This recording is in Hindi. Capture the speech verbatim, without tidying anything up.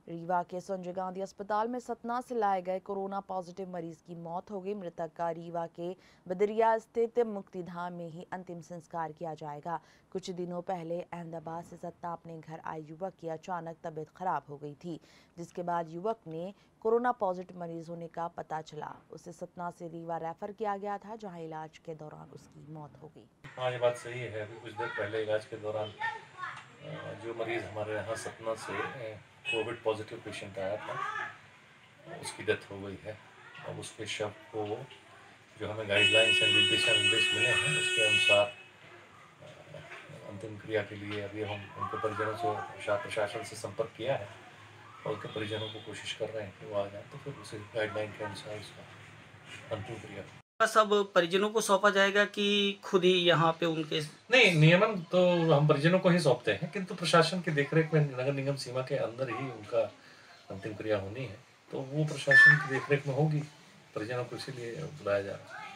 रीवा के संजय गांधी अस्पताल में सतना से लाए गए कोरोना पॉजिटिव मरीज की मौत हो गई। मृतक का रीवा के बदरिया स्थित मुक्तिधाम में ही अंतिम संस्कार किया जाएगा। कुछ दिनों पहले अहमदाबाद से सतना अपने घर आए युवक की अचानक तबीयत खराब हो गई थी, जिसके बाद युवक ने कोरोना पॉजिटिव मरीज होने का पता चला। उसे सतना से रीवा रेफर किया गया था, जहाँ इलाज के दौरान उसकी मौत हो गई। हाँ, ये बात सही है। अभी कुछ देर पहले इलाज के दौरान जो मरीज़ हमारे यहाँ सतना से कोविड पॉजिटिव पेशेंट आया था, उसकी डेथ हो गई है। अब उसके शव को जो हमें गाइडलाइंस एंड दिशा निर्देश मिले हैं, उसके अनुसार अंतिम क्रिया के लिए अभी हम उनके परिजनों से प्रशासन से संपर्क किया है और उनके परिजनों को कोशिश कर रहे हैं कि वो आ जाए, तो फिर उसी गाइडलाइन के अनुसार उसका अंतिम क्रिया सब परिजनों को सौंपा जाएगा कि खुद ही यहाँ पे उनके? नहीं, नियमन तो हम परिजनों को ही सौंपते हैं, किंतु प्रशासन की देखरेख में नगर निगम सीमा के अंदर ही उनका अंतिम क्रिया होनी है, तो वो प्रशासन की देखरेख में होगी। परिजनों को इसीलिए बुलाया जा रहा है।